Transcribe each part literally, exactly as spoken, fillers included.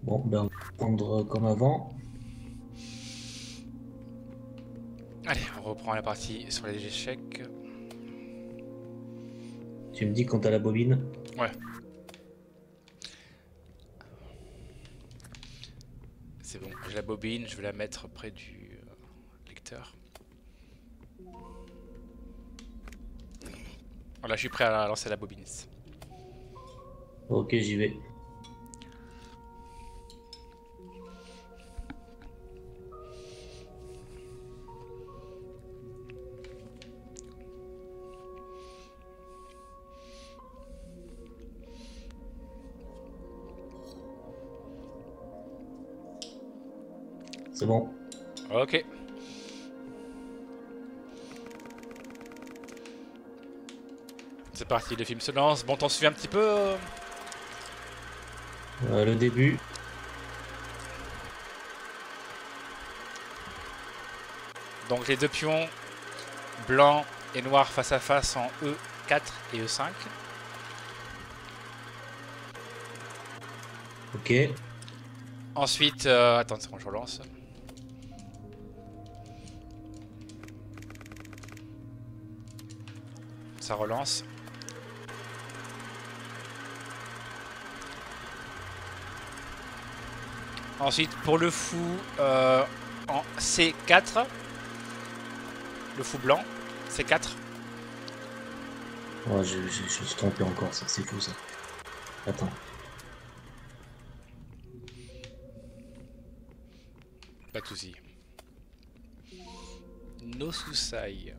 Bon, ben, on va prendre comme avant. Allez, on reprend la partie sur les échecs. Tu me dis quand t'as la bobine. Ouais, c'est bon. J'ai la bobine, je vais la mettre près du euh, lecteur. Voilà, je suis prêt à lancer la bobine. Ok, j'y vais. C'est bon. Ok. C'est parti, le film se lance. Bon, t'en souviens un petit peu euh Euh, le début. Donc les deux pions, blanc et noir face à face en E quatre et E cinq. Ok. Ensuite, euh, attends, c'est bon, je relance. Ça relance. Ensuite, pour le fou euh, en C quatre, le fou blanc, C quatre. Oh, je, je, je suis trompé encore, ça. C'est fou, ça. Attends. Pas de soucis. No Susai.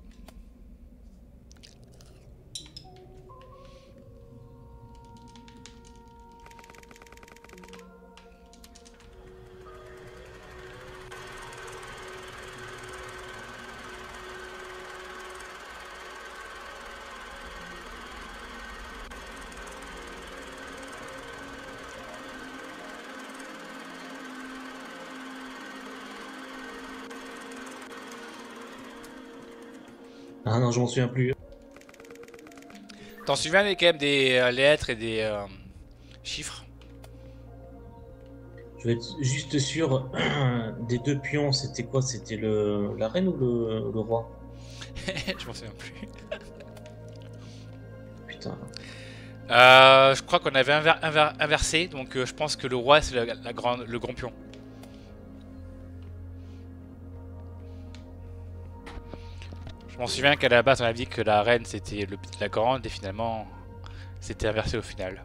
Ah non, je m'en souviens plus. T'en souviens quand même des euh, lettres et des euh, chiffres? Je vais être juste sûr des deux pions. C'était quoi? C'était le la reine ou le, le roi? Je m'en souviens plus. Putain. Euh, je crois qu'on avait inver inver inversé, donc euh, je pense que le roi c'est la, la grande, le grand pion. Je m'en souviens qu'à la base on avait dit que la reine c'était la grande et finalement c'était inversé au final.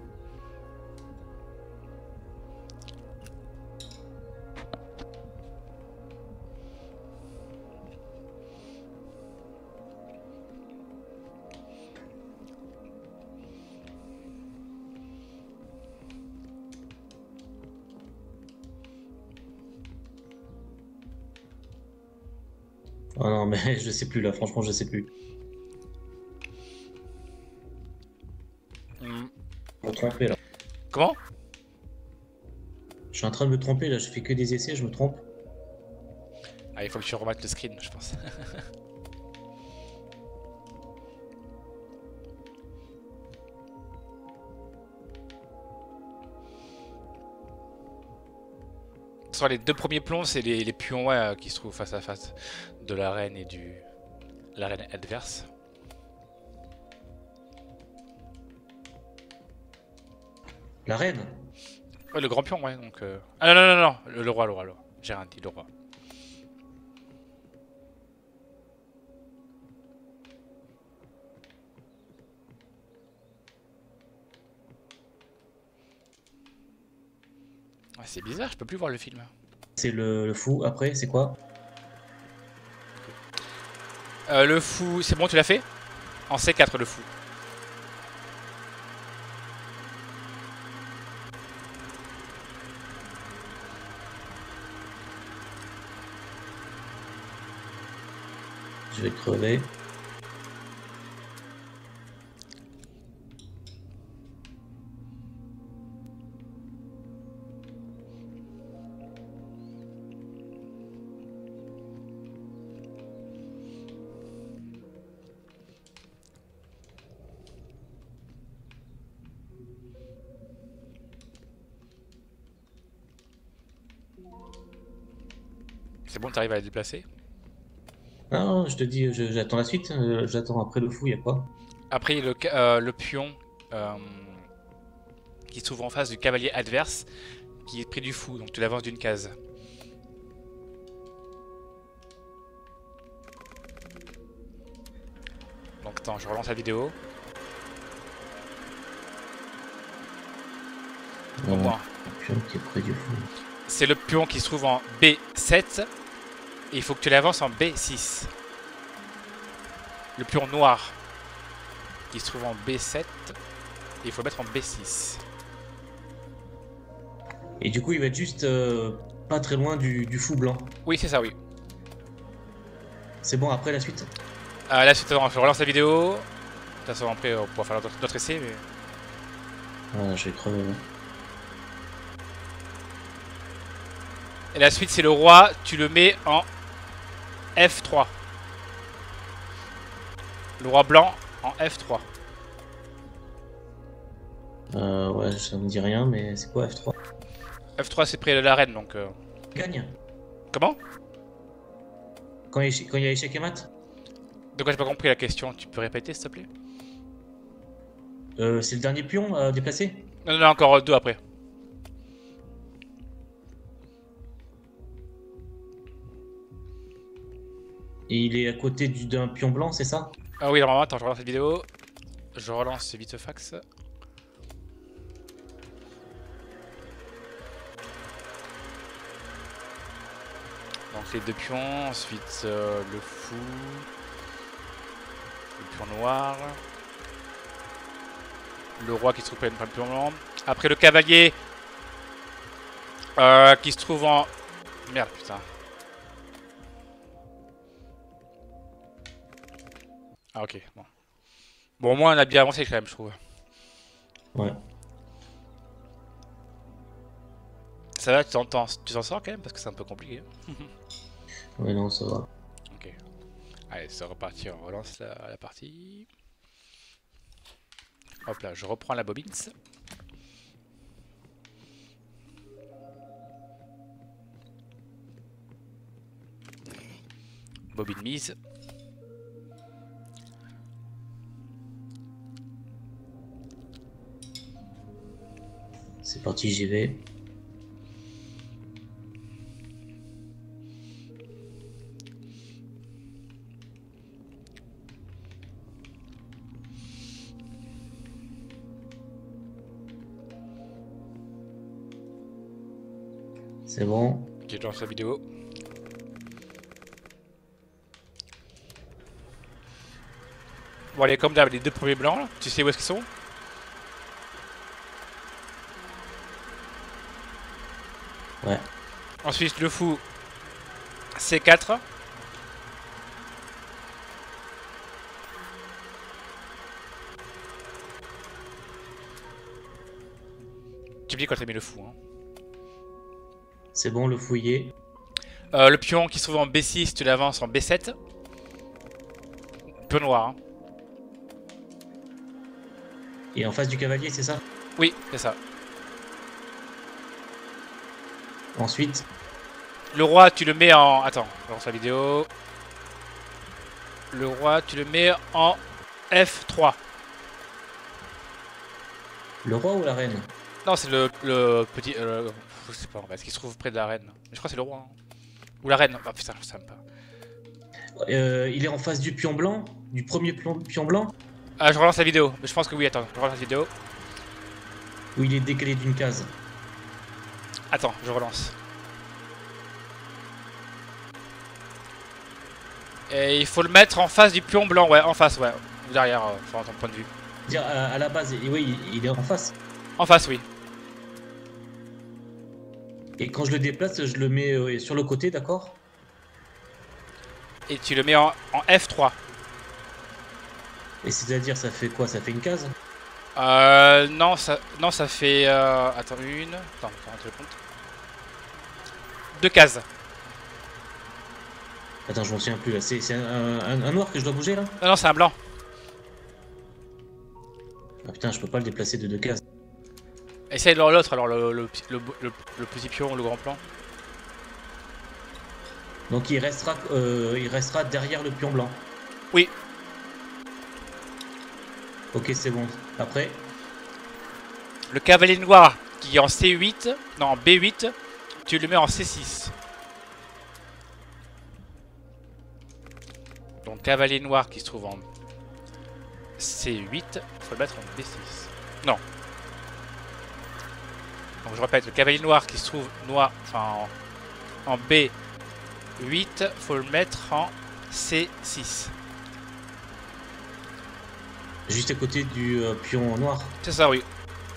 Ah non, mais je sais plus là. Franchement, je sais plus. Hmm. Je me tromper là. Comment? Je suis en train de me tromper là. Je fais que des essais, je me trompe. Ah, il faut que tu remettes le screen, je pense. Sur les deux premiers plombs, c'est les, les pions ouais, euh, qui se trouvent face à face de la reine et du la reine adverse. La reine? Ouais, le grand pion, ouais. Donc, euh... ah non, non, non, non, le, le roi, le roi, le roi. J'ai rien dit, le roi. Ouais, c'est bizarre, je peux plus voir le film. C'est le, le fou. Après, c'est quoi? Euh, le fou, c'est bon, tu l'as fait? En C quatre, le fou. Je vais crever. C'est bon, t'arrives à les déplacer. Non, je te dis, je- j'attends la suite. euh, J'attends après le fou, y a quoi? Après, le, ca- euh, le pion euh, qui se trouve en face du cavalier adverse qui est pris du fou, donc tu l'avances d'une case. Donc attends, je relance la vidéo. Au Euh, moins. le pion qui est près du fou. C'est le pion qui se trouve en B sept. Et il faut que tu l'avances en B six. Le pion noir qui se trouve en B sept. Et il faut le mettre en B six. Et du coup, il va être juste euh, pas très loin du, du fou blanc. Oui, c'est ça, oui. C'est bon, après la suite? Ah, là, c'est je relance la vidéo. De toute façon, après, on pourra faire d'autres essais. Mais... Ah, je vais crever. Ouais. Et la suite, c'est le roi. Tu le mets en F trois. Le roi blanc en F trois. Euh, ouais, ça me dit rien, mais c'est quoi F trois? F trois, c'est près de la reine, donc... Euh... Gagne. Comment? Quand il, y a, quand il y a échec et mat? De quoi j'ai pas compris la question? Tu peux répéter, s'il te plaît? euh, C'est le dernier pion à déplacer? Non, non, non, encore deux après. Et il est à côté du- d'un pion blanc, c'est ça? Ah oui, normalement, attends, je relance la vidéo. Je relance vite fax. Donc les deux pions, ensuite euh, le fou, le pion noir, le roi qui se trouve près d'un pion blanc. Après le cavalier euh, qui se trouve en... Merde, putain. Ah ok, bon. Bon, au moins on a bien avancé quand même, je trouve. Ouais. Ça va, tu t'en tu t'en sors quand même parce que c'est un peu compliqué. Ouais, non, ça va. Ok. Allez, c'est reparti, on relance la, la partie. Hop là, je reprends la bobine. Bobine mise. C'est parti, j'y vais. C'est bon. Ok, je lance la vidéo. Bon allez, comme d'hab, les deux premiers blancs là, tu sais où est-ce qu'ils sont? Ouais. Ensuite le fou C quatre. Tu me dis quand t'as mis le fou. Hein. C'est bon, le fouillé. Euh, le pion qui se trouve en B six, tu l'avances en B sept. Pion noir. Hein. Et en face du cavalier, c'est ça? Oui, c'est ça. Ensuite, Le roi, tu le mets en... Attends, je lance la vidéo. Le roi, tu le mets en F trois. le roi ou la reine? Non, c'est le, le petit... Euh, je sais pas en fait, ce qui se trouve près de la reine. Mais je crois que c'est le roi. Hein. Ou la reine. Ah putain, je sais même pas. Euh, il est en face du pion blanc? Du premier pion, pion blanc? Ah, je relance la vidéo. Mais je pense que oui, attends, je relance la vidéo. Ou il est décalé d'une case? Attends, je relance. Et il faut le mettre en face du pion blanc, ouais, en face, ouais. Ou derrière, euh, enfin, ton point de vue. Dire à, à la base, et oui, il, il est en face. En face, oui. Et quand je le déplace, je le mets euh, sur le côté, d'accord? Et tu le mets en, en F trois. Et c'est-à-dire, ça fait quoi? Ça fait une case? Euh, non, ça, non, ça fait... Euh, attends, une... Attends, attends, je compte. Deux cases. Attends, je m'en souviens plus là. C'est c'est un, un- un noir que je dois bouger là? Non, non, c'est un blanc. Ah putain, je peux pas le déplacer de deux cases. Essaye de l'autre, alors, le, le, le, le, le petit pion, le grand plan. Donc il restera, euh, il restera derrière le pion blanc. Oui. Ok, c'est bon. Après, Le cavalier noir qui est en C huit, non en B huit, tu le mets en C six. Donc cavalier noir qui se trouve en C huit, faut le mettre en B six. Non. Donc je répète, le cavalier noir qui se trouve noir, enfin en, en B huit, faut le mettre en C six. juste à côté du euh, pion noir. C'est ça, oui.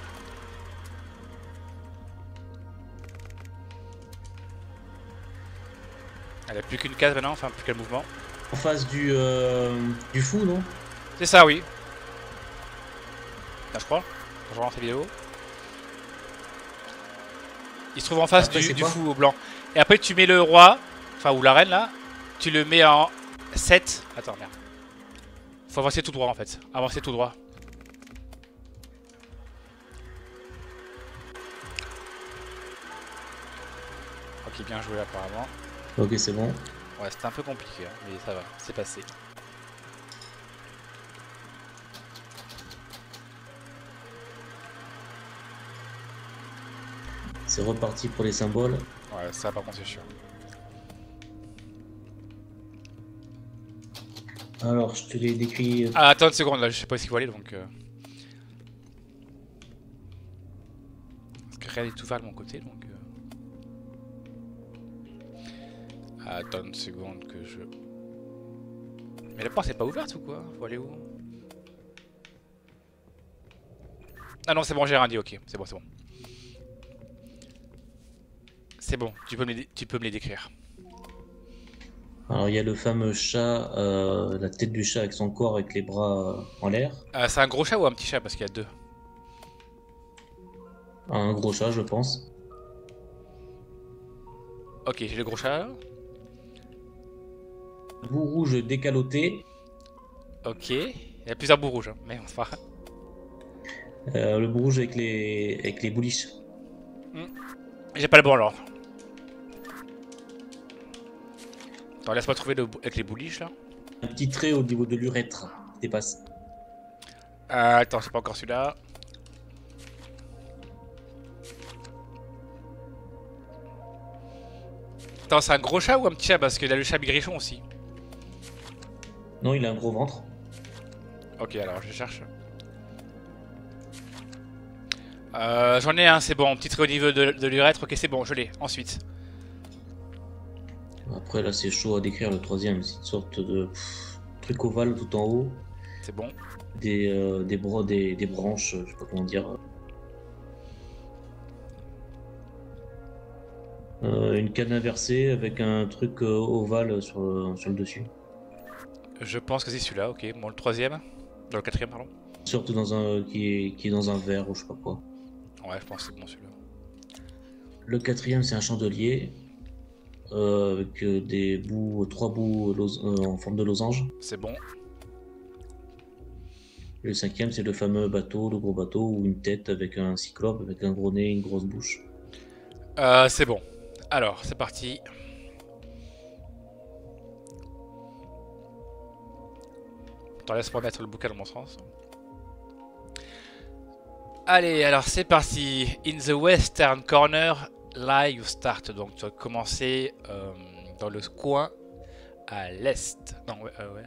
Elle a plus qu'une case maintenant, enfin plus qu'un mouvement. En face du, euh, du fou, non? C'est ça, oui. Là, je crois. Je relance la vidéo. Il se trouve en face Après, du, c'est du quoi? fou au blanc. Et après, tu mets le roi, enfin, ou la reine là. Tu le mets en sept. Attends, merde. Faut avancer tout droit en fait. Avancer tout droit. Ok, bien joué apparemment. Ok, c'est bon. Ouais, c'était un peu compliqué, hein, mais ça va, c'est passé. C'est reparti pour les symboles. Ouais, ça par contre c'est sûr. Alors, je te l'ai décrit. Ah, attends une seconde là, je sais pas où il faut aller donc. Euh... Parce que rien n'est tout va de mon côté donc. Euh... Attends une seconde que je. Mais la porte est pas ouverte ou quoi? Faut aller où? Ah non, c'est bon, j'ai rien dit, ok, c'est bon, c'est bon. C'est bon, tu peux, me les, tu peux me les décrire. Alors, il y a le fameux chat, euh, la tête du chat avec son corps, avec les bras euh, en l'air. Euh, c'est un gros chat ou un petit chat? Parce qu'il y a deux. Un gros chat, je pense. Ok, j'ai le gros chat. Bout rouge décaloté. Ok, il y a plusieurs bouts rouges, hein, mais on se fera. Euh, le bout rouge avec les, avec les bouliches. Hmm. J'ai pas le bon alors. Attends, laisse-moi trouver le, avec les bouliches là. Un petit trait au niveau de l'urètre qui dépasse. Euh, attends, c'est pas encore celui-là. Attends, c'est un gros chat ou un petit chat? Parce qu'il a le chat bigrichon aussi. Non, il a un gros ventre. Ok, alors je cherche. Euh, J'en ai un, c'est bon. Petit trait au niveau de, de l'urètre. Ok, c'est bon, je l'ai. Ensuite. Après, là, c'est chaud à décrire le troisième. C'est une sorte de pff, truc ovale tout en haut. C'est bon. Des, euh, des, bras, des, des branches, je sais pas comment dire. Euh, une canne inversée avec un truc euh, ovale sur le, sur le dessus. Je pense que c'est celui-là, ok. Bon, le troisième. Dans le quatrième, pardon. Surtout dans un, qui, est, qui est dans un verre ou je sais pas quoi. Ouais, je pense que c'est bon celui-là. Le quatrième, c'est un chandelier. Euh, avec euh, des bouts, trois bouts euh, en forme de losange. C'est bon. Et le cinquième, c'est le fameux bateau, le gros bateau, ou une tête avec un cyclope, avec un gros nez, une grosse bouche. Euh, c'est bon. Alors, c'est parti. Attends, laisse-moi mettre le bouquin dans mon sens. Allez, alors c'est parti. In the western corner, là you start. Donc tu vas commencer euh, dans le coin à l'est. Non, ouais, euh, ouais.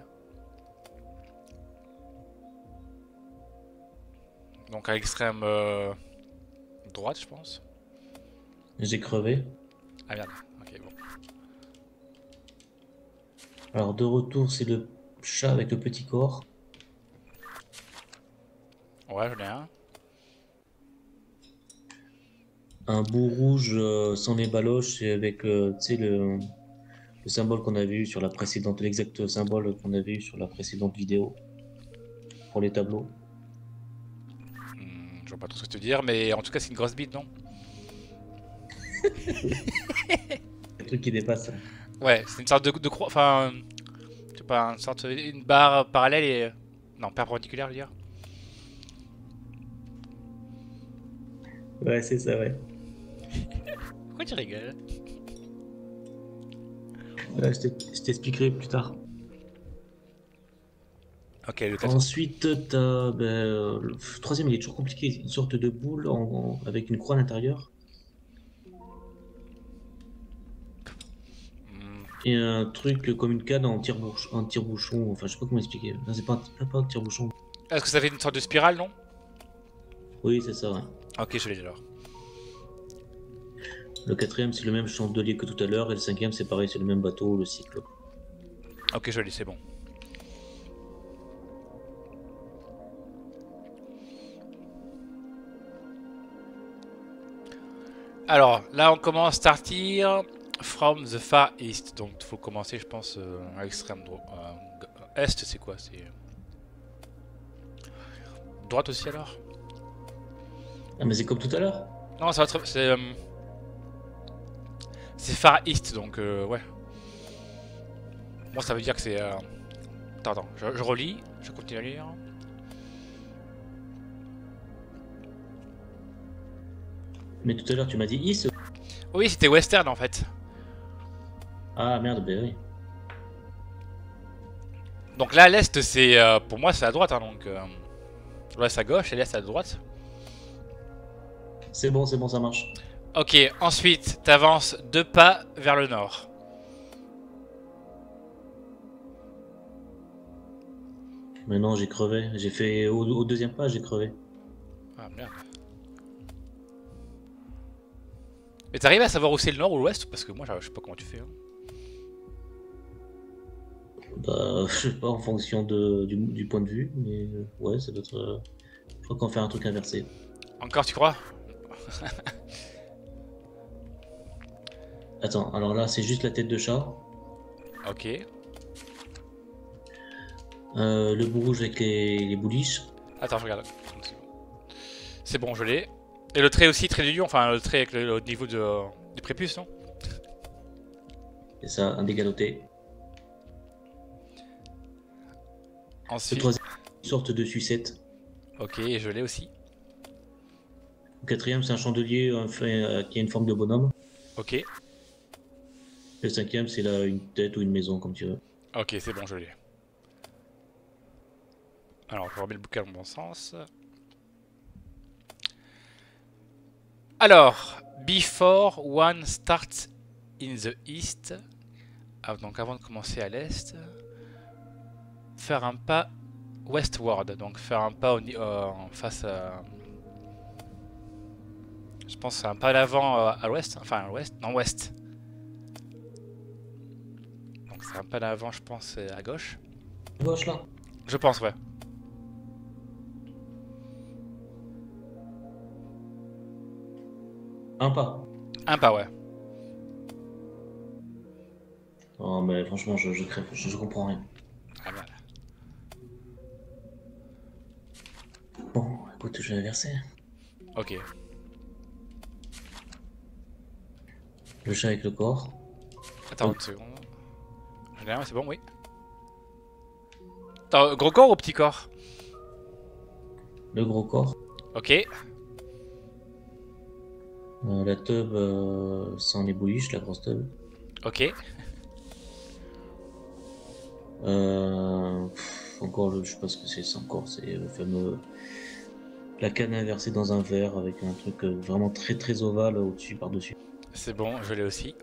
Donc à l'extrême euh, droite, je pense. J'ai crevé. Ah merde, ok, bon. Alors de retour, c'est le chat avec le petit corps. Ouais, j'en ai un. Un bout rouge euh, sans les baloches et avec euh, tu sais, le, le symbole qu'on avait eu sur la précédente, l'exact symbole qu'on avait eu sur la précédente vidéo pour les tableaux. Hmm, je vois pas trop ce que te dire, mais en tout cas c'est une grosse bite, non? Le truc qui dépasse. Ouais, c'est une sorte de, de croix, enfin, je sais pas, une sorte, une barre parallèle et... Non, perpendiculaire, je veux dire. Ouais, c'est ça, ouais. Pourquoi tu rigoles? Ouais, je t'ex- je t'expliquerai plus tard. Ok, le tête. Ensuite, t'as, ben, euh, le troisième, il est toujours compliqué. Une sorte de boule en- en- avec une croix à l'intérieur. Hmm. Et un truc comme une canne en tire-bouchon. En tire-bouchon. Enfin, je sais pas comment expliquer. Non, c'est pas un, pas un tire-bouchon. Est-ce que ça fait une sorte de spirale, non? Oui, c'est ça, ouais. Ok, je l'ai alors. Le quatrième, c'est le même chandelier que tout à l'heure. Et le cinquième, c'est pareil, c'est le même bateau, le cycle. Ok, je l'ai, c'est bon. Alors, là, on commence starting from the far east. Donc, il faut commencer, je pense, euh, à l'extrême droite. Euh, est, c'est quoi? C'est droite aussi alors? Ah, mais c'est comme tout à l'heure. Non, ça va être- c'est euh, c'est far east, donc euh, ouais. Moi, ça veut dire que c'est. Euh... Attends, attends, je, je relis, je continue à lire. Mais tout à l'heure, tu m'as dit Is. Oui, c'était western en fait. Ah merde, ben oui. Donc là, l'est, c'est euh, pour moi, c'est à droite, hein, donc euh, l'ouest à gauche et l'est à droite. C'est bon, c'est bon, ça marche. Ok, ensuite, t'avances deux pas vers le nord. Mais non, j'ai crevé. J'ai fait au, au deuxième pas, j'ai crevé. Ah merde. Mais t'arrives à savoir où c'est le nord ou l'ouest? Parce que moi, je sais pas comment tu fais. Hein. Bah, je sais pas, en fonction de, du, du point de vue, mais euh, ouais, ça doit être. euh, Je crois qu'on fait un truc inversé. Encore, tu crois? Attends, alors là, c'est juste la tête de chat. Ok. Euh, le bout rouge avec les, les bouliches. Attends, je regarde. C'est bon, je l'ai. Et le trait aussi, trait du lion, enfin le trait avec le, le niveau de, euh, du prépuce, non? Et ça, un dégaloté. Le Ensuite. troisième, une sorte de sucette. Ok, et je l'ai aussi. Le quatrième, c'est un chandelier un fait, euh, qui a une forme de bonhomme. Ok. Et le cinquième, c'est là une tête ou une maison, comme tu veux. Ok, c'est bon, je l'ai. Alors, je remets le bouquin dans le bon sens. Alors, before one starts in the east. Ah, donc avant de commencer à l'est, faire un pas westward. Donc faire un pas au, euh, en face à... Je pense que c'est un pas d'avant euh, à l'ouest. Enfin à l'ouest, non ouest. Donc c'est un pas d'avant, je pense, à gauche. À gauche, là. Je pense, ouais. Un pas. Un pas, ouais. Oh, mais franchement, je, je crève, je, je comprends rien. Ah merde. Bon, écoute, je vais inverser. Ok. Le chat avec le corps. Attends une seconde. Je l'ai un, c'est bon, oui. Attends, gros corps ou petit corps? Le gros corps. Ok. Euh, la teub euh, sans les bouliches, la grosse teub. Ok. Euh, pff, encore le, je sais pas ce que c'est, c'est encore, c'est le fameux. La canne inversée dans un verre avec un truc euh, vraiment très très ovale au-dessus, par-dessus. C'est bon, je l'ai aussi.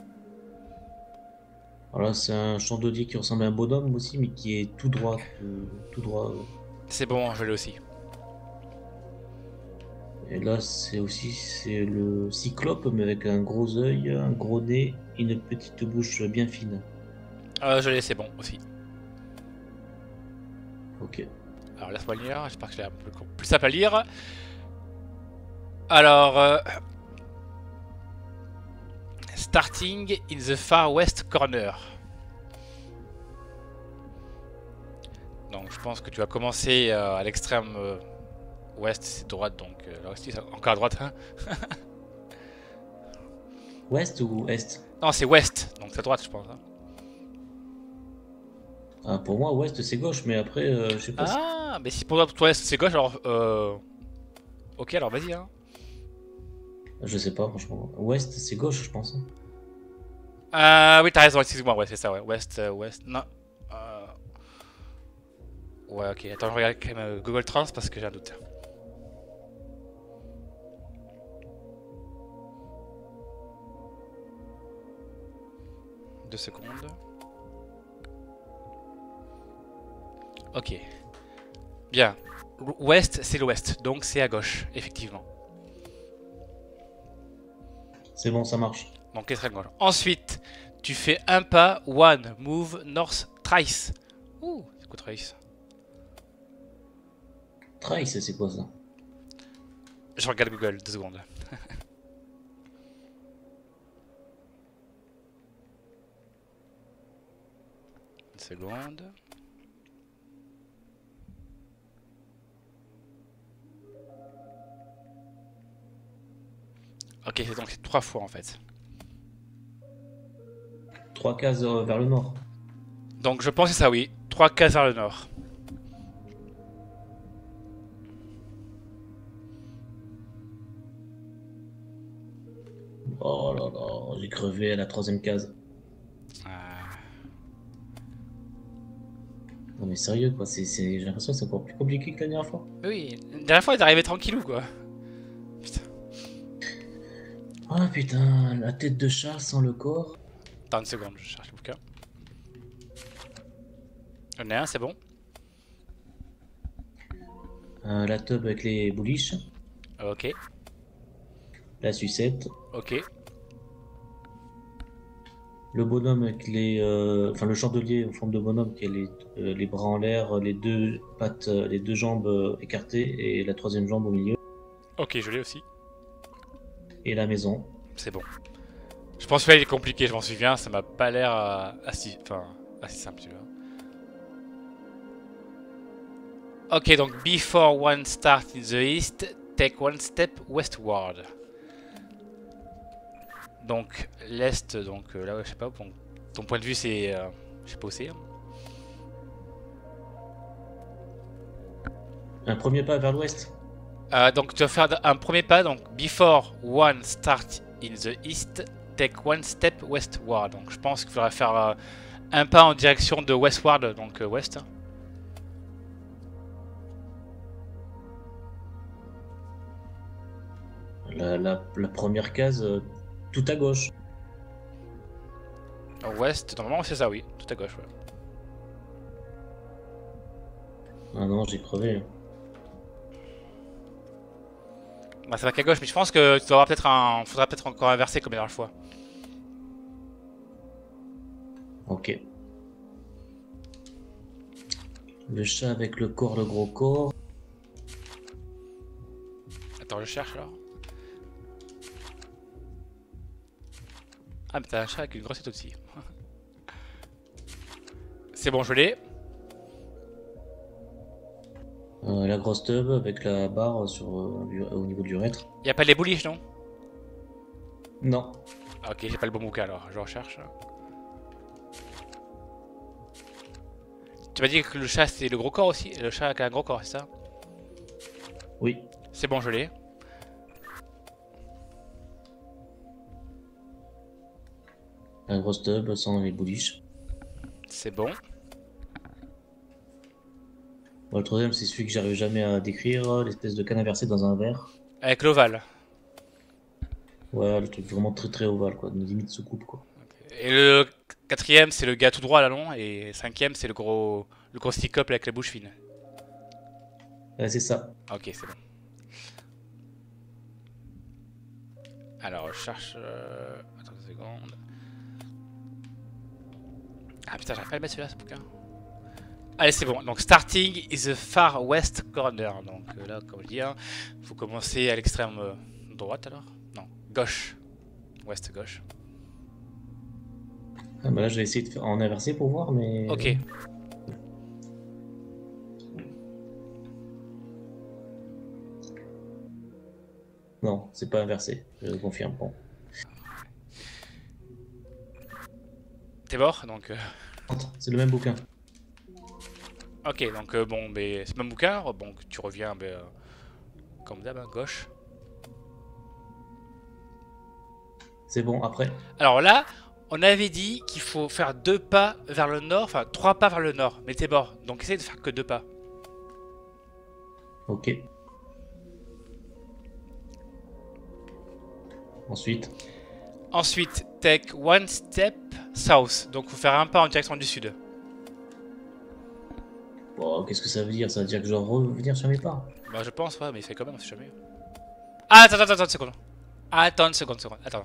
Alors là, c'est un chandelier qui ressemble à un bonhomme aussi, mais qui est tout droit. euh, tout droit. euh. C'est bon, je l'ai aussi. Et là, c'est aussi c'est le cyclope, mais avec un gros œil, un gros nez et une petite bouche bien fine. Euh, je l'ai, c'est bon aussi. Ok. Alors laisse-moi lire, j'espère que c'est un peu plus simple à lire. Alors, euh, starting in the far west corner. Donc je pense que tu vas commencer euh, à l'extrême euh, ouest, c'est droite, donc euh, là aussi, c'est encore à droite. Hein. Ouest ou est? Non, c'est ouest, donc c'est à droite, je pense. Hein. Ah, pour moi, ouest c'est gauche, mais après, euh, je sais pas. si- Ah, mais si pour toi, pour toi c'est gauche, alors... Euh... Ok, alors vas-y. Hein. Je sais pas, franchement. Ouest c'est gauche, je pense. Ah oui, t'as raison, excuse-moi, ouais, c'est ça, ouais. Ouest, euh, ouest, non. Euh... Ouais, ok, attends, je regarde quand même euh, Google Trans parce que j'ai un doute. Deux secondes. Ok. Bien. Ouest, c'est l'ouest, donc c'est à gauche, effectivement. C'est bon, ça marche. Donc extrême gauche. Ensuite, tu fais un pas, one, move, north, thrice. Ouh, c'est quoi thrice? Trice, c'est quoi ça? Je regarde Google, deux secondes. Une seconde. Ok, c'est donc c'est trois fois en fait. Trois cases euh, vers le nord. Donc je pense que c'est ça, oui. Trois cases vers le nord. Oh là là, j'ai crevé à la troisième case. Ah. Non mais sérieux quoi, c'est, c'est... j'ai l'impression que c'est encore plus compliqué que la dernière fois. Oui, la dernière fois, il est arrivé tranquillou quoi. Putain. Ah putain, la tête de chat sans le corps. Attends une seconde, je cherche le bouquin. J'en ai un, c'est bon. Euh, la tub avec les bouliches. Ok, La sucette. ok. Le bonhomme avec les... euh, Enfin le chandelier en forme de bonhomme qui a les, euh, les bras en l'air, les deux pattes, euh, les deux jambes euh, écartées et la troisième jambe au milieu. Ok, je l'ai aussi. Et la maison. C'est bon. Je pense que là il est compliqué, je m'en souviens, ça m'a pas l'air euh, assez... Enfin, assez simple, tu vois. Ok, donc before one start in the east, take one step westward. Donc l'est, donc euh, là, je sais pas, bon, ton point de vue c'est... Euh, je sais pas où c'est. Un premier pas vers l'ouest. Euh, donc tu vas faire un premier pas, donc before one start in the east, take one step westward. Donc je pense qu'il faudra faire euh, un pas en direction de westward, donc euh, ouest. La, la, la première case, euh, tout à gauche. Ouest, normalement c'est ça, oui, tout à gauche. Ouais. Ah non, j'ai crevé. Bah, ça va qu'à gauche, mais je pense que tu dois avoir peut-être un. Faudra peut-être encore inverser comme la dernière fois. Ok. Le chat avec le corps, le gros corps. Attends, je cherche alors. Ah, mais t'as un chat avec une grosse tête aussi. C'est bon, je l'ai. Euh, la grosse tub avec la barre sur, euh, du- au niveau du urètre. Y a pas les bouliches, non? Non. Ah, ok, j'ai pas le bon bouquin alors, je recherche. Tu m'as dit que le chat c'est le gros corps aussi? Le chat avec un gros corps, c'est ça? Oui. C'est bon, je l'ai. La grosse tub sans les bouliches. C'est bon. Bon, le troisième, c'est celui que j'arrive jamais à décrire. L'espèce de canne inversé dans un verre. Avec l'ovale. Ouais, le truc vraiment très très ovale, quoi. Une limite soucoupe, quoi. Et le quatrième c'est le gars tout droit là, non? Et cinquième c'est le gros le gros stick-up avec la bouche fine. Ouais, c'est ça. Ok, c'est bon. Alors, je cherche... Euh... Attends une seconde. Ah putain, j'arrive pas à le mettre celui-là, ce bouquin. Allez, c'est bon. Donc, starting is the far west corner. Donc euh, là, comme je dis, hein, faut commencer à l'extrême euh, droite alors. Non, gauche. Ouest gauche. Ah, bah là, je vais essayer de faire en inversé pour voir, mais... Ok. Non, c'est pas inversé, je confirme. Bon. T'es mort, donc... Euh... C'est le même bouquin. Ok, donc euh, bon, mais c'est le même bouquin. Bon, tu reviens, mais, euh, comme d'hab, hein, gauche. C'est bon, après. Alors là, On avait dit qu'il faut faire deux pas vers le nord, enfin trois pas vers le nord, mais t'es mort. Donc essaye de faire que deux pas. Ok. Ensuite. Ensuite, take one step south. Donc faut faire un pas en direction du sud. Bon, qu'est-ce que ça veut dire? Ça veut dire que je dois revenir sur mes pas? Bah je pense, ouais, mais il fait quand même, on sait jamais. Ah, attends, attends, attends, une seconde. Attends une seconde, seconde. Attends.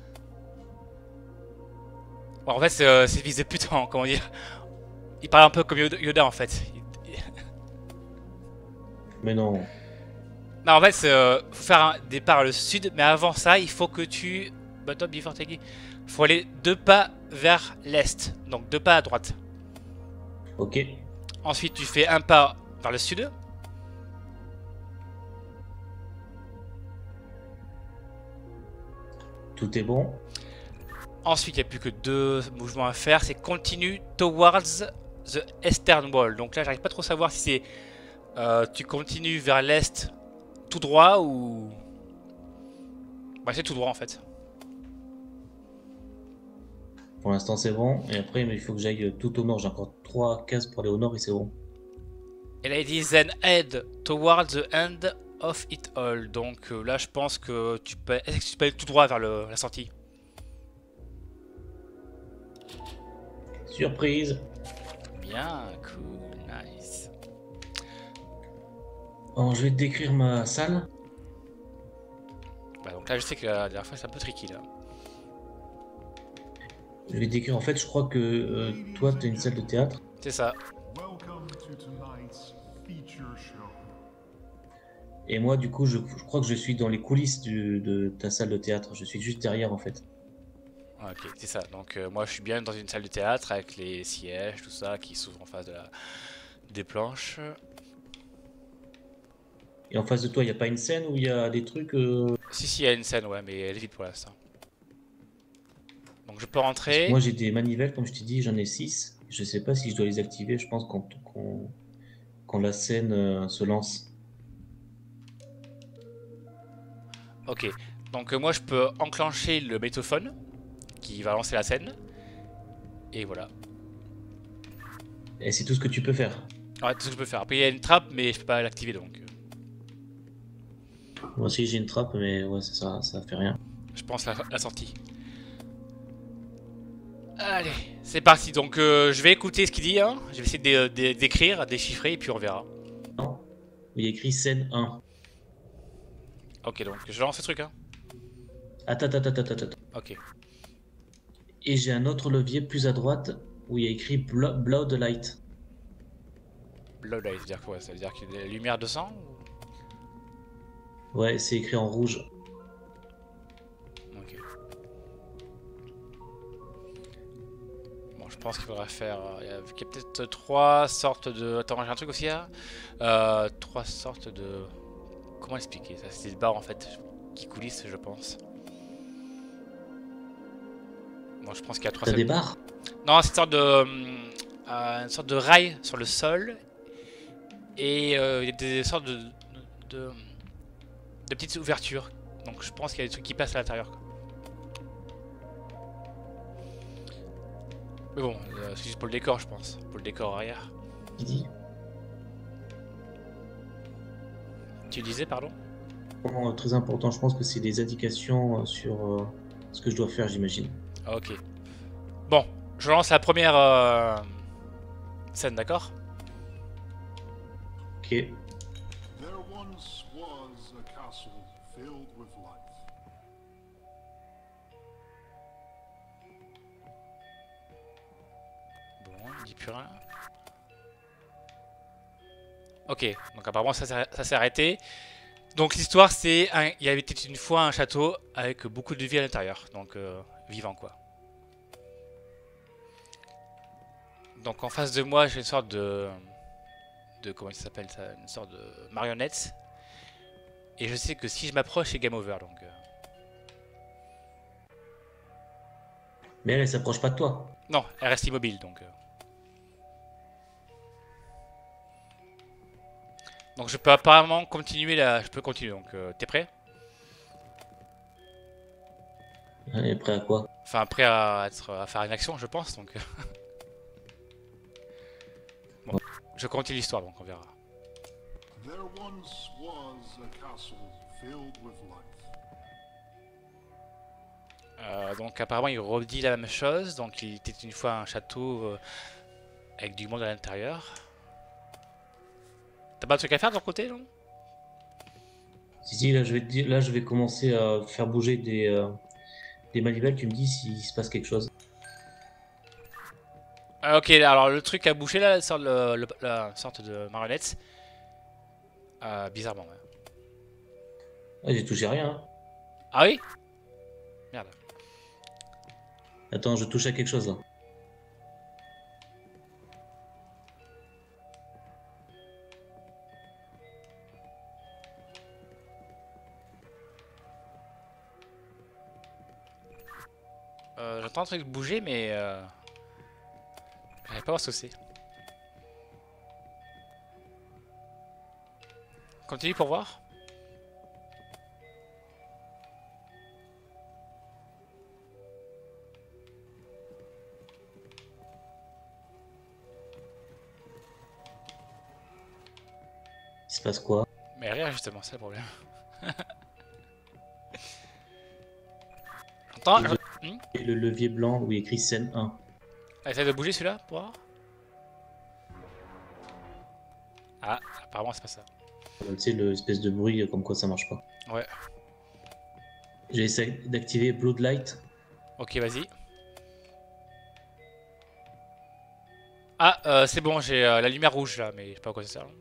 Bon, en fait, c'est euh, fils de pute, hein, comment dire. Il parle un peu comme Yoda en fait. Il... Mais non. Non, en fait, c'est euh, faut faire un départ vers le sud, mais avant ça, il faut que tu. Bottom before taking. Faut aller deux pas vers l'est, donc deux pas à droite. Ok. Ensuite, tu fais un pas vers le sud. Tout est bon. Ensuite, il n'y a plus que deux mouvements à faire. C'est continue towards the eastern wall. Donc là, j'arrive pas trop à savoir si c'est euh, tu continues vers l'est tout droit ou. Bah, c'est tout droit en fait. Pour l'instant, c'est bon. Et après, il faut que j'aille tout au nord. J'ai encore trois cases pour aller au nord et c'est bon. Et là, il dit then head towards the end of it all. Donc euh, là, je pense que tu peux. Est-ce que tu peux aller tout droit vers le, la sortie? Surprise. Bien, cool, nice. Bon, je vais te décrire ma salle. Bah, donc là, je sais que la dernière fois, c'est un peu tricky là. Je vais te décrire. En fait, je crois que euh, toi, tu as une salle de théâtre. C'est ça. Et moi, du coup, je, je crois que je suis dans les coulisses du, de ta salle de théâtre. Je suis juste derrière, en fait. Ok, c'est ça. Donc euh, moi, je suis bien dans une salle de théâtre avec les sièges, tout ça, qui s'ouvrent en face de la... des planches. Et en face de toi, il n'y a pas une scène où il y a des trucs... euh, Si, si, il y a une scène, ouais, mais elle est vide pour l'instant. Donc je peux Parce que rentrer. moi, j'ai des manivelles, comme je t'ai dit, j'en ai six. Je sais pas si je dois les activer, je pense, quand, quand, quand la scène euh, se lance. Ok. Donc euh, moi, je peux enclencher le métophone qui va lancer la scène. Et voilà. Et c'est tout ce que tu peux faire. Ouais, tout ce que je peux faire. Après, il y a une trappe, mais je peux pas l'activer donc. euh, Moi aussi, j'ai une trappe, mais ouais, ça, ça, ça fait rien. Je pense la, la sortie. Allez, c'est parti. Donc euh, je vais écouter ce qu'il dit. Hein. Je vais essayer de- de- d'écrire, déchiffrer, et puis on verra. Non. Il y a écrit scène un. Ok, donc je lance ce truc. Hein. Attends, attends, attends, attends, attends. Ok. Et j'ai un autre levier plus à droite où il y a écrit Blo- Blood Light. Blood light, ça veut dire quoi? Ça veut dire qu'il y a des lumières de sang ou... Ouais, c'est écrit en rouge. Ok. Bon, je pense qu'il faudra faire. euh, Il y a, il y a peut-être trois sortes de. Attends, j'ai un truc aussi là. Euh, trois sortes de. Comment expliquer ça? C'est des barres en fait qui coulissent, je pense. Bon, je pense qu'il y a trois. T'as des sortes- barres? Non, c'est une sorte de. hum, euh, une sorte de rail sur le sol. Et euh, il y a des sortes de. de, de petites ouvertures. Donc je pense qu'il y a des trucs qui passent à l'intérieur. quoi. Mais bon, euh, c'est juste pour le décor, je pense. Pour le décor arrière. Qui dit? Tu disais, pardon? Vraiment, très important, je pense que c'est des indications euh, sur euh, ce que je dois faire, j'imagine. Ah, ok. Bon, je lance la première euh, scène, d'accord? Ok. There once was a castle filled with life. Bon, il dit plus rien. Ok, donc apparemment ça, s'est- ça s'est arrêté. Donc l'histoire c'est, un- il y avait peut-être une fois un château avec beaucoup de vie à l'intérieur, donc euh, vivant quoi. Donc en face de moi j'ai une sorte de, de comment ça s'appelle ça, une sorte de marionnette. Et je sais que si je m'approche c'est game over donc. euh. Mais elle, elle s'approche pas de toi. Non, elle reste immobile donc. euh. Donc je peux apparemment continuer là, je peux continuer donc euh, t'es prêt? Elle est prête à quoi? Enfin, prêt à, être, à faire une action, je pense. Donc, bon, je continue l'histoire, donc on verra. There once was a castle filled with life. Euh, donc apparemment il redit la même chose. Donc il était une fois un château euh, avec du monde à l'intérieur. T'as pas de truc à faire de ton côté, non? Si, si, là, je vais te dire, là, je vais commencer à faire bouger des, euh, des manivelles. Tu me dis s'il se passe quelque chose. Ah, ok, alors le truc à boucher là, la sorte, le- le- la sorte de marionnette. Euh, bizarrement, ouais. Ah, j'ai touché rien, hein. Ah oui? Merde. Attends, je touche à quelque chose là. Euh, J'entends un truc bouger, mais euh, j'arrive pas à voir ce que c'est. Continue pour voir. Il se passe quoi? Mais rien justement, c'est le problème. J'entends. Et le, Hmm. et le levier blanc où il y a écrit scène un. Essaye de bouger celui-là pour voir. Ah, apparemment c'est pas ça. Euh, Tu sais, l'espèce de bruit comme quoi ça marche pas. Ouais. J'ai essayé d'activer Bloodlight. Ok, vas-y. Ah, euh, c'est bon, j'ai euh, la lumière rouge là, mais je sais pas à quoi ça sert.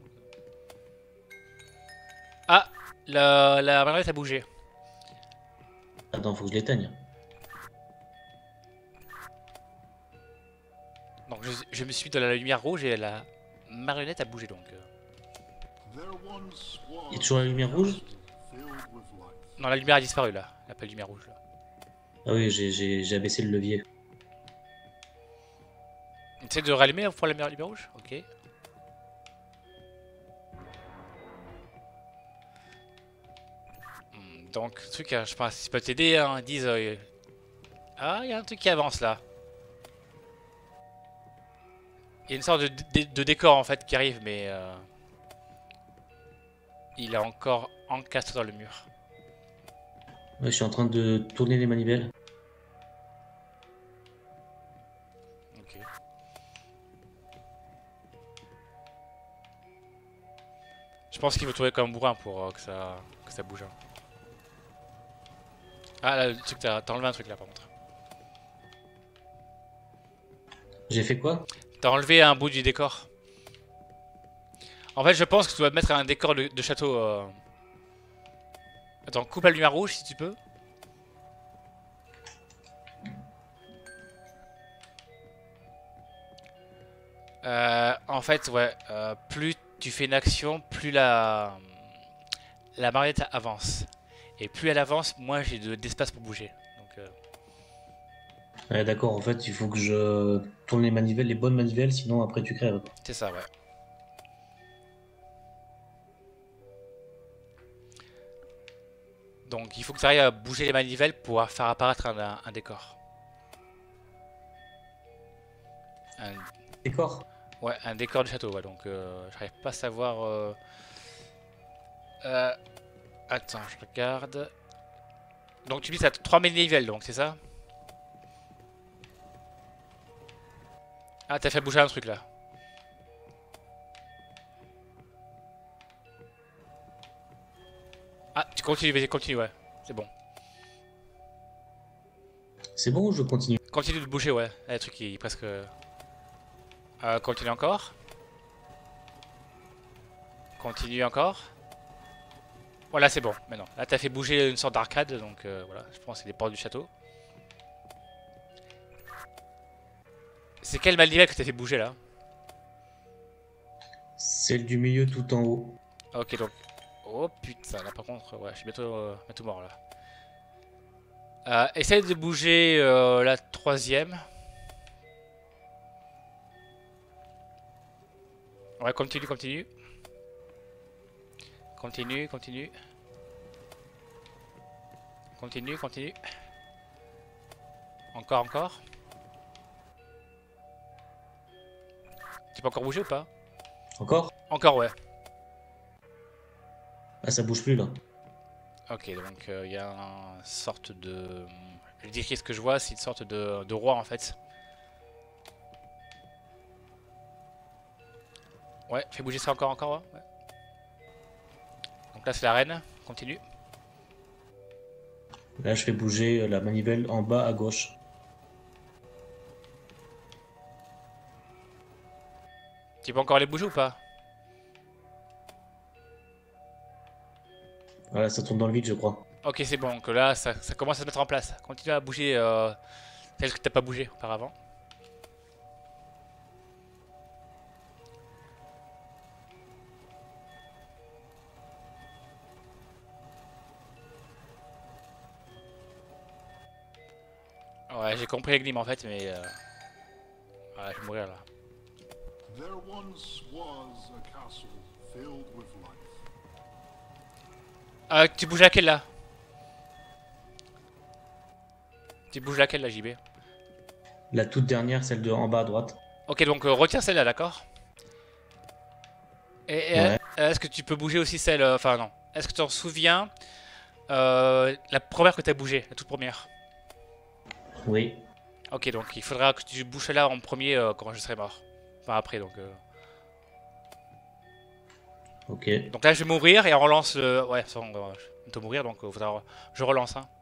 Ah, la, la marionnette a bougé. Attends, faut que je l'éteigne. Donc je, je me suis dans la lumière rouge et la marionnette a bougé donc. euh. There once Il y a was toujours la lumière rouge? filled with life. Non, la lumière a disparu là, la pas de lumière rouge là. Ah oui, j'ai- j'ai j'ai abaissé le levier. Essaye de rallumer pour la lumière rouge. Ok. Hmm, Donc, le truc, euh, je pense, ça peut t'aider, hein, ils disent. euh, Ah, il y a un truc qui avance là. Il y a une sorte de, de- de décor en fait qui arrive, mais euh, il est encore encastré dans le mur. Ouais, je suis en train de tourner les manivelles. Ok. Je pense qu'il faut trouver comme bourrin pour euh, que ça que ça bouge. hein. Ah là, le truc, t'as t'as enlevé un truc là par contre. J'ai fait quoi? T'as enlevé un bout du décor. En fait, je pense que tu dois mettre un décor de, de château. euh. Attends, coupe la lumière rouge si tu peux. Euh, en fait, ouais, euh, plus tu fais une action, plus la, la marionnette avance. Et plus elle avance, moins j'ai de- d'espace pour bouger. Donc, euh, Ouais, d'accord, en fait, il faut que je tourne les manivelles, les bonnes manivelles, sinon après tu crèves. c'est ça, ouais. Donc, il faut que tu arrives à bouger les manivelles pour faire apparaître un, un- un décor. Un, D'accord? ouais, un décor de château, ouais. Donc, euh, j'arrive pas à savoir. euh, euh, attends, je regarde. Donc, tu dis que t'as trois manivelles, donc c'est ça? Ah, t'as fait bouger un truc là. Ah, tu continues, vas-y, continue, ouais. C'est bon. C'est bon ou je continue? Continue de bouger, ouais. Là, le truc il est presque. Euh, continue encore. Continue encore. Voilà, c'est bon, maintenant. Là, t'as fait bouger une sorte d'arcade, donc euh, voilà, je pense que c'est les portes du château. C'est quelle manivelle que t'as fait bouger là? Celle du milieu tout en haut. Ok, donc. Oh putain, là par contre, ouais, je suis bientôt, euh, bientôt mort là. Euh, essaye de bouger euh, la troisième. Ouais, continue, continue. Continue, continue. Continue, continue. Encore, encore. Tu peux encore bouger ou pas? Encore? Encore, ouais. Ah, ça bouge plus là. Ok, donc il euh, y a une sorte de... Je décris ce que je vois, c'est une sorte de, de roi en fait. Ouais, fais bouger ça encore, encore, ouais. Donc là c'est la reine, continue. Là, je fais bouger la manivelle en bas à gauche. Tu peux encore les bouger ou pas? Voilà, ça tourne dans le vide, je crois. Ok, c'est bon, donc là ça, ça commence à se mettre en place. Continue à bouger euh, celle que t'as pas bougé auparavant. Ouais, j'ai compris l'énigme en fait, mais... Euh... Ouais, je vais mourir là. There once was a castle filled with life. Euh, tu bouges laquelle là? Tu bouges laquelle là, J B? La toute dernière, celle de en bas à droite. Ok, donc euh, retiens celle-là, d'accord? Et, et Ouais. euh, est-ce que tu peux bouger aussi celle... euh, Enfin non. Est-ce que tu t'en souviens euh, la première que tu as bougée, la toute première? Oui. Ok, donc il faudra que tu bouges là en premier euh, quand je serai mort. Enfin après, donc... Euh... Ok. Donc là je vais mourir et on relance le... Ouais, sans, euh, je vais te mourir, donc euh, faudra... je relance. Hein.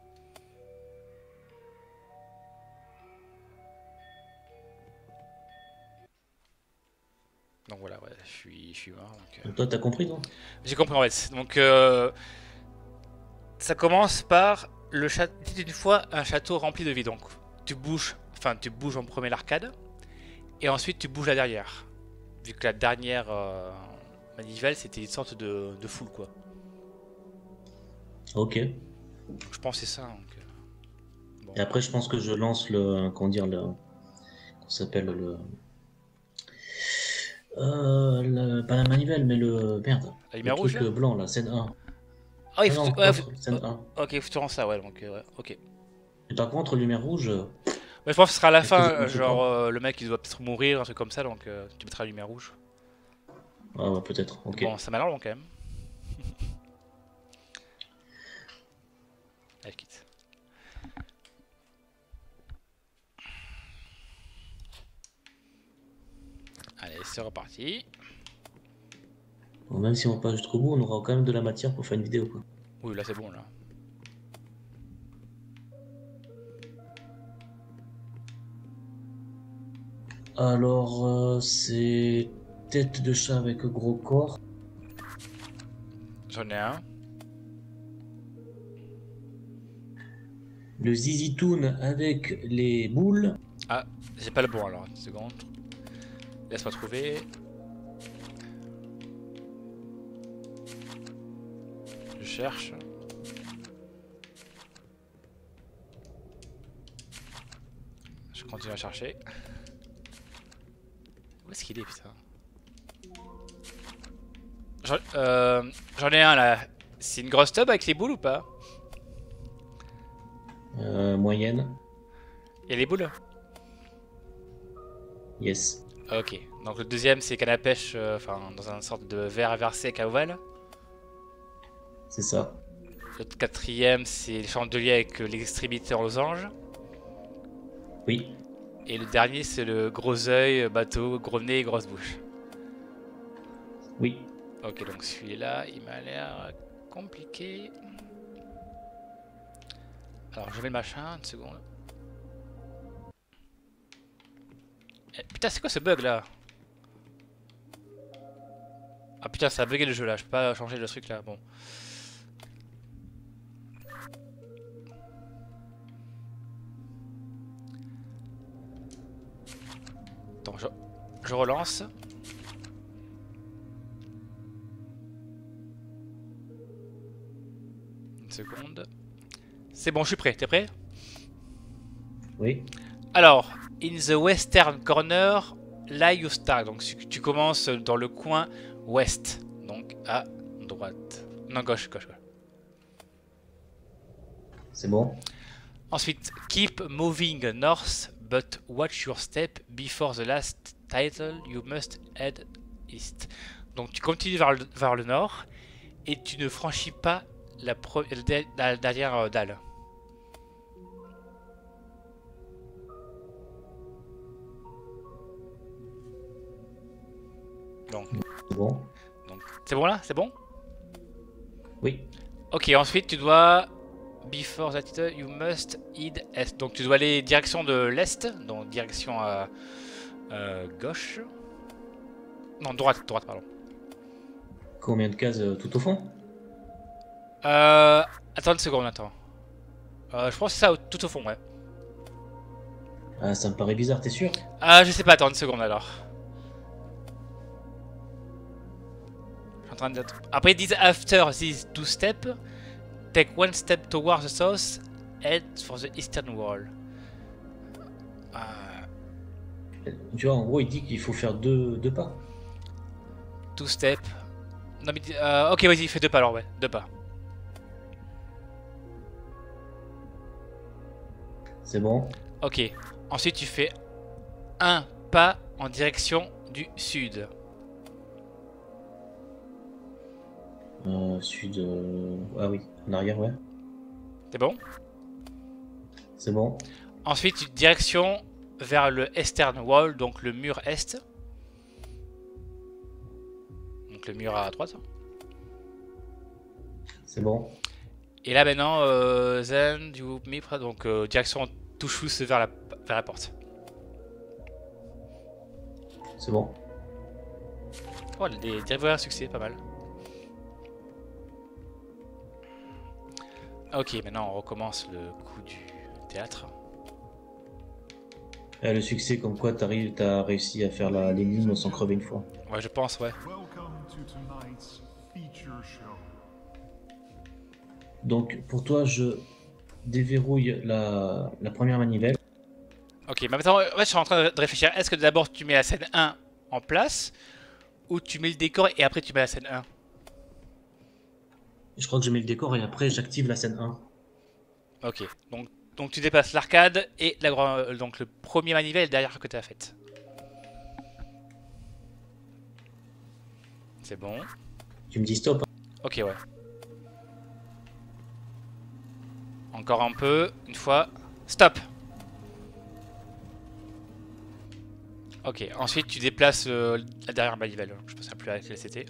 Donc voilà, ouais, je suis, je suis mort. Donc, euh... Donc toi, t'as compris, non? J'ai compris en fait. Donc euh... ça commence par le château. Dit une fois un château rempli de vie. Donc tu bouges, enfin tu bouges en premier l'arcade et ensuite tu bouges la derrière. Vu que la dernière euh, manivelle c'était une sorte de, de foule quoi. Ok. Je pense que c'est ça. Donc, euh... bon. Et après, je pense que je lance le... Comment dire, le... Qu'on s'appelle le... Euh, le... Pas la manivelle, mais le... Merde. La Le lumière rouge truc là euh, blanc, là, scène un. Ah il Ah faut... non, ouais, faut... l'autre, scène un. Ok, il faut tu rends ça, ouais, donc euh, ouais, ok. Et par contre, lumière rouge... Mais je pense que ce sera à la Est-ce fin, que je- euh, je genre crois. euh, le mec il doit peut-être mourir, un truc comme ça, donc euh, tu mettras la lumière rouge. Ah ouais, peut-être, ok. Bon, ça m'a l'air long quand même. Allez, quitte. Allez, c'est reparti. Bon, même si on passe jusqu'au bout, on aura quand même de la matière pour faire une vidéo, quoi. Oui, là c'est bon là. Alors, euh, c'est tête de chat avec gros corps. J'en ai un. Le Zizi Toon avec les boules. Ah, j'ai pas le bon alors, une seconde. Laisse-moi trouver. Je cherche. Je continue à chercher. Où est-ce qu'il est, putain? J'en euh, j'en ai un là. C'est une grosse tub avec les boules ou pas? Euh, moyenne. Il y a les boules? Yes. Ok. Donc le deuxième c'est canne à pêche, euh, enfin dans une sorte de verre inversé avec un ovale. C'est ça. Le quatrième c'est le chandelier avec l'extrémité en losange. Oui. Et le dernier c'est le gros œil, bateau, gros nez et grosse bouche. Oui. Ok, donc celui-là il m'a l'air compliqué. Alors je mets le machin, une seconde. Eh, putain, c'est quoi ce bug là? Ah putain, ça a bugué le jeu là, je peux pas changer le truc là, bon. Attends, je, je relance. Une seconde. C'est bon, je suis prêt, t'es prêt? Oui. Alors, in the western corner, là you start. Donc tu commences dans le coin ouest. Donc à droite. Non, gauche, gauche, gauche. C'est bon. Ensuite, keep moving north, but watch your step before the last title. You must head east. Donc tu continues vers le, vers le nord et tu ne franchis pas la, pro, la, la dernière euh, dalle. Donc, C'est bon. donc c'est bon là? C'est bon? Oui. Ok, ensuite tu dois before that title, you must head est. Donc tu dois aller direction de l'est, donc direction euh, euh, gauche. Non, droite, droite, pardon. Combien de cases euh, tout au fond? Euh, attends une seconde, attends. Euh, je pense que c'est ça, tout au fond, ouais. Ah, ça me paraît bizarre, t'es sûr? Ah, je sais pas, attends une seconde alors. Je suis en train de... Après, ils disent after these two steps, take one step towards the south, head for the eastern wall. Euh, Tu vois, en gros, il dit qu'il faut faire deux, deux pas. two steps. Non, mais... Euh, ok, vas-y, fais deux pas alors, ouais, deux pas. C'est bon. Ok. Ensuite, tu fais un pas en direction du sud. Euh, sud. euh, Ah oui, en arrière, ouais. C'est bon? C'est bon. Ensuite, tu direction vers le eastern wall, donc le mur est. Donc le mur à droite. C'est bon. Et là maintenant, euh, then you me donc euh, direction touche vers la, vers la porte. C'est bon. Oh, des drivers à succès, pas mal. Ok, maintenant on recommence le coup du théâtre. Eh, le succès, comme quoi t'arrives, t'as réussi à faire la l'énigme sans crever une fois. Ouais, je pense, ouais. Welcome to tonight's feature show. Donc, pour toi, je déverrouille la, la première manivelle. Ok, mais maintenant, ouais, je suis en train de réfléchir. Est-ce que d'abord tu mets la scène un en place ou tu mets le décor et après tu mets la scène un? Je crois que je mets le décor et après j'active la scène un. Ok, donc, donc tu dépasses l'arcade et la, grand- donc le premier manivelle derrière que tu as fait. C'est bon. Tu me dis stop. Ok, ouais. Encore un peu, une fois. Stop! Ok, ensuite tu déplaces euh, la dernière manivelle. Je ne sais plus à laquelle c'était.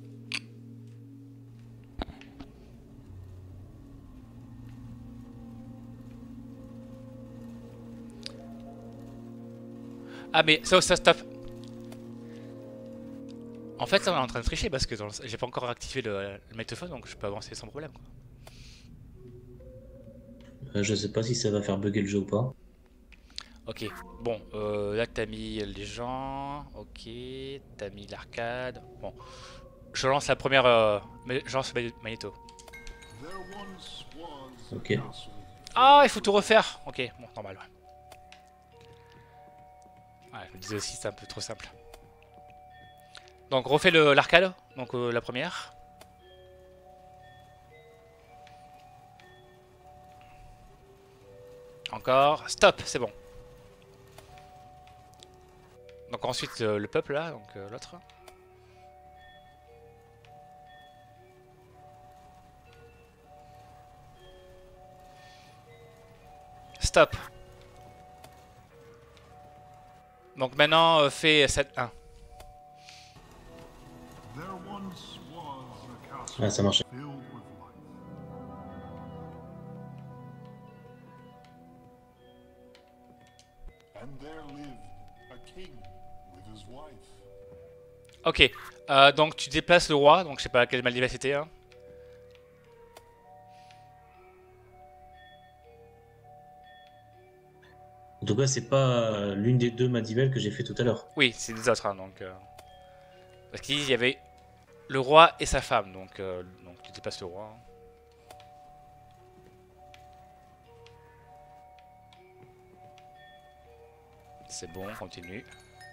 Ah mais ça, ça stop. En fait là on est en train de tricher parce que dans le- j'ai pas encore activé le, le magnétophone donc je peux avancer sans problème quoi. Euh, je sais pas si ça va faire bugger le jeu ou pas. Ok, bon, euh, là t'as mis les gens, ok, t'as mis l'arcade, bon, je lance la première, euh, mais- je lance le magnéto. There once was a Ok. castle. Ah, il faut tout refaire, ok, bon, normal, ouais. Ouais, je me disais aussi c'est un peu trop simple. Donc refais le- l'arcade, donc euh, la première. Encore, stop, c'est bon. Donc ensuite euh, le peuple là, donc euh, l'autre. Stop. Donc maintenant euh, fais sept un. There once was a castle Ah, ça marche. filled with life. And there lived a king with his wife. Ok, euh, donc tu déplaces le roi, donc je sais pas quelle Maldives c'était. Hein. En tout cas, c'est pas euh, l'une des deux manivelles que j'ai fait tout à l'heure. Oui, c'est des autres, hein, donc. Euh... Parce qu'il y avait le roi et sa femme, donc, euh, donc tu dépasses le roi. Hein. C'est bon, continue.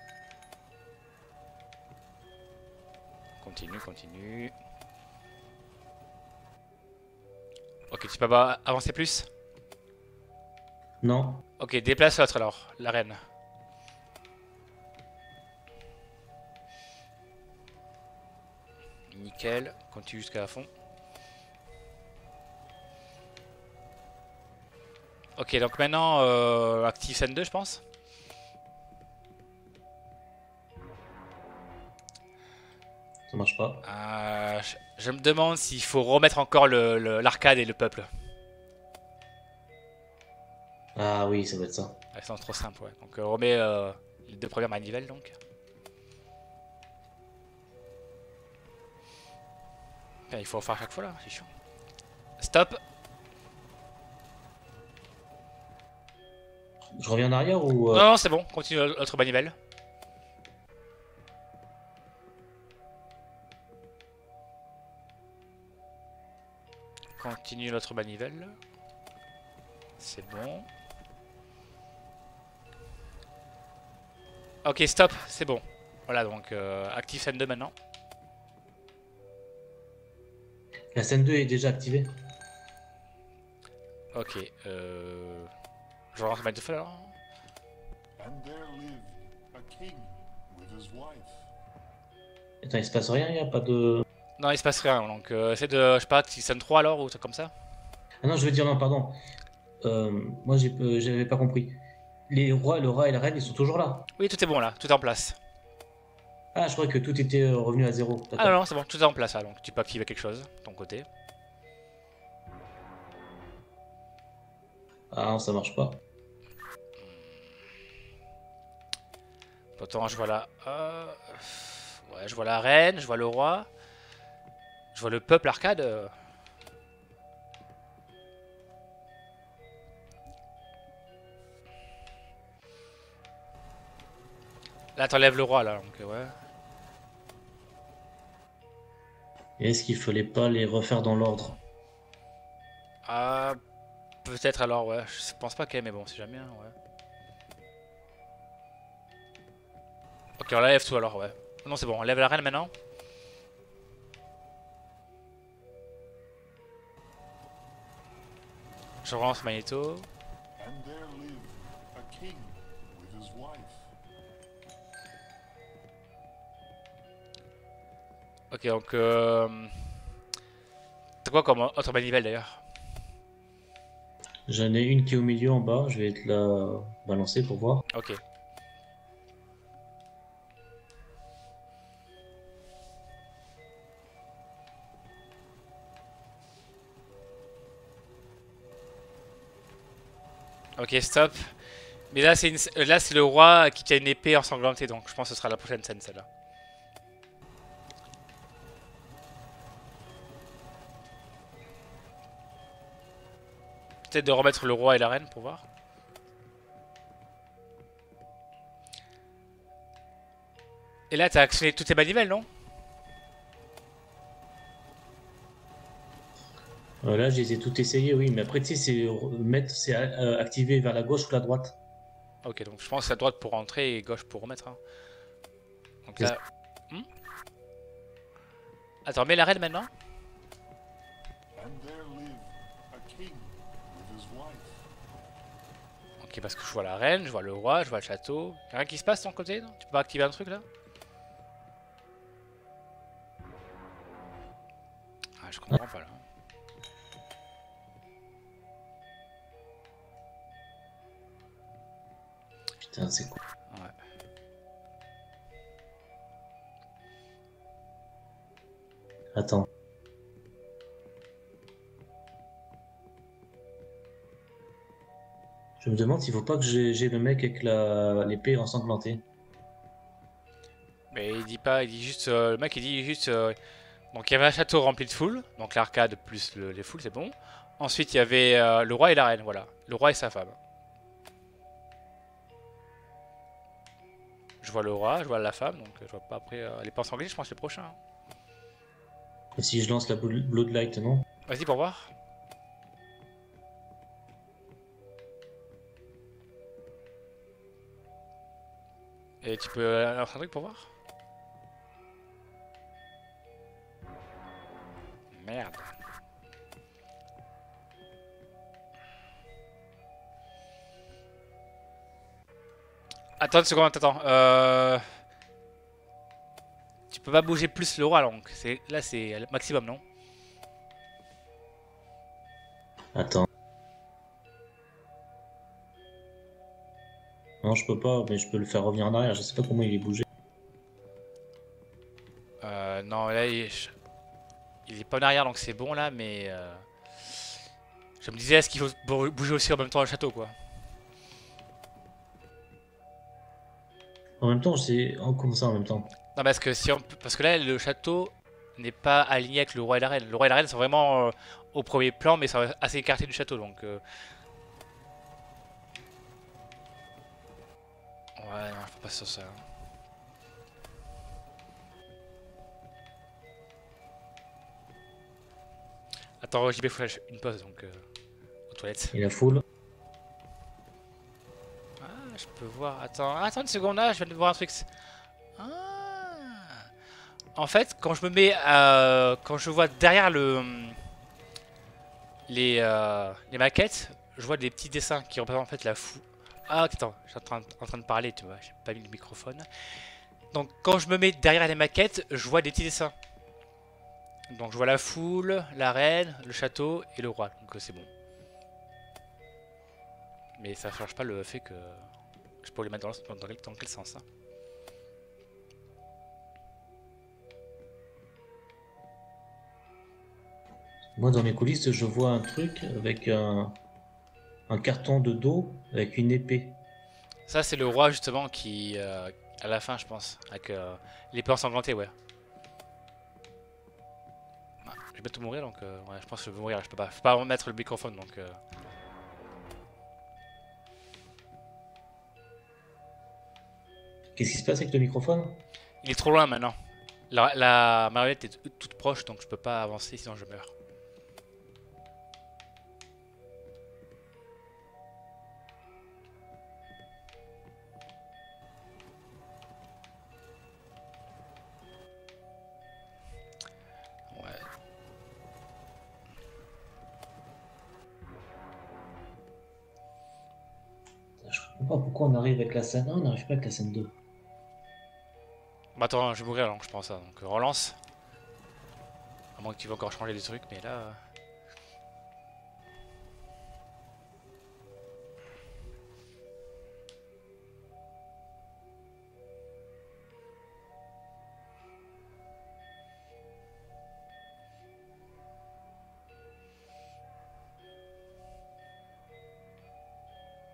Continue, continue. Ok, tu peux pas avancer plus? Non. Ok, déplace l'autre alors, la reine. Nickel, continue jusqu'à la fond. Ok, donc maintenant, euh, active scène deux, je pense. Ça marche pas. Euh, je, je me demande s'il faut remettre encore le- le- l'arcade et le peuple. Ah oui, ça va être ça. Ouais, c'est trop simple, ouais. Donc, euh, remet euh, les deux premières manivelles, donc. Putain, il faut refaire chaque fois là, c'est chiant. Stop. Je reviens en arrière ou... euh, Non, non, c'est bon, continue l'autre manivelle. Continue l'autre manivelle. C'est bon. Ok, stop, c'est bon. Voilà, donc euh, active scène deux maintenant. La scène deux est déjà activée. Ok, euh... je relance ma deux fois alors. And there lived a king with his wife. Attends, il se passe rien, il n'y a pas de... Non, il se passe rien, donc euh, essaie de, je sais pas, active scène trois alors ou un truc comme ça. Ah non, je veux dire, non, pardon. Euh, moi, j'ai, euh, j'avais pas compris. Les rois, le roi et la reine, ils sont toujours là. Oui, tout est bon là, tout est en place. Ah, je croyais que tout était euh, revenu à zéro. Ah non, D'accord. non, c'est bon, tout est en place là, donc tu peux activer quelque chose de ton côté. Ah non, ça marche pas. Pourtant, je vois la... euh, Ouais, je vois la reine, je vois le roi. Je vois le peuple arcade. euh. Là, t'enlèves le roi là, donc euh, ouais. Et est-ce qu'il fallait pas les refaire dans l'ordre? Ah, peut-être alors, ouais. Je pense pas qu'elle, mais bon, c'est jamais, hein, ouais. Ok, on lève tout alors, ouais. Non, c'est bon, on lève la reine maintenant. Je relance Magneto. And there lived a king with his wife. Ok, donc... Euh... C'est quoi comme autre manivelle d'ailleurs? J'en ai une qui est au milieu en bas. Je vais te la balancer pour voir. Ok. Ok, stop. Mais là, c'est une... là, c'est le roi qui tient une épée ensanglantée, donc je pense que ce sera la prochaine scène, celle-là. Peut-être de remettre le roi et la reine pour voir. Et là, t'as actionné toutes tes manivelles, non? Euh, là, je les ai tout essayé, oui. Mais après, tu sais, c'est re- mettre, c'est euh, activer vers la gauche ou la droite. Ok, donc je pense que c'est à droite pour rentrer et gauche pour remettre. Hein. Donc C'est là... Hmm Attends, mets la reine maintenant. And there lived a king with his wife. Ok, parce que je vois la reine, je vois le roi, je vois le château. Y'a rien qui se passe de ton côté, non? Tu peux pas activer un truc là? Ah, je comprends pas là. Putain, c'est cool. Ouais. Attends. Je me demande s'il faut pas que j'ai j'ai le mec avec la l'épée ensanglantée. Mais il dit pas, il dit juste... euh, le mec il dit juste... euh, donc il y avait un château rempli de foules, donc l'arcade plus le- les foules, c'est bon. Ensuite il y avait euh, le roi et la reine, voilà. Le roi et sa femme. Je vois le roi, je vois la femme, donc je vois pas après... euh, elle est pas ensanglée, je pense, le prochain. Hein. Et si je lance la Blo- Bloodlight, non? Vas-y pour voir. Et tu peux euh, lancer un truc pour voir? Merde. Attends une seconde, attends. Euh... Tu peux pas bouger plus le roi donc. Là c'est le maximum, non? Attends. Non, je peux pas, mais je peux le faire revenir en arrière. Je sais pas comment il est bougé. Euh, non, là il est... il est pas en arrière donc c'est bon là, mais... Euh... Je me disais, est-ce qu'il faut bouger aussi en même temps le château quoi? En même temps, c'est. Oh, comment ça en même temps? Non, parce que, si on... parce que là le château n'est pas aligné avec le roi et la reine. Le roi et la reine sont vraiment euh, au premier plan, mais sont assez écartés du château donc... Euh... Ouais, non, faut pas sur ça. Attends, J B, faut lâcher une pause donc euh, aux toilettes. Il a full. Ah, je peux voir. Attends, attends une seconde là, je viens de voir un truc. Ah. En fait, quand je me mets, euh, quand je vois derrière le les euh, les maquettes, je vois des petits dessins qui représentent en fait la fou. Ah, attends, je suis en train, en train de parler, tu vois, j'ai pas mis le microphone. Donc quand je me mets derrière les maquettes, je vois des petits dessins. Donc je vois la foule, la reine, le château et le roi. Donc c'est bon. Mais ça change pas le fait que je peux les mettre dans, le, dans, quel, dans quel sens hein. Moi, dans mes coulisses, je vois un truc avec un, un carton de dos avec une épée. Ça c'est le roi justement qui, euh, à la fin je pense, avec euh, l'épée ensanglantée, ouais. Je vais bientôt mourir donc euh, ouais, je pense que je vais mourir, je peux pas, je peux pas remettre le microphone donc... Euh... Qu'est-ce qui se passe avec le microphone? Il est trop loin maintenant. La, la marionnette est toute proche donc je peux pas avancer sinon je meurs. Ouais. Je comprends pas pourquoi on arrive avec la scène un, on n'arrive pas avec la scène deux. Bah attends, je vais mourir donc je pense ça. Donc euh, relance. À moins que tu veux encore changer des trucs, mais là...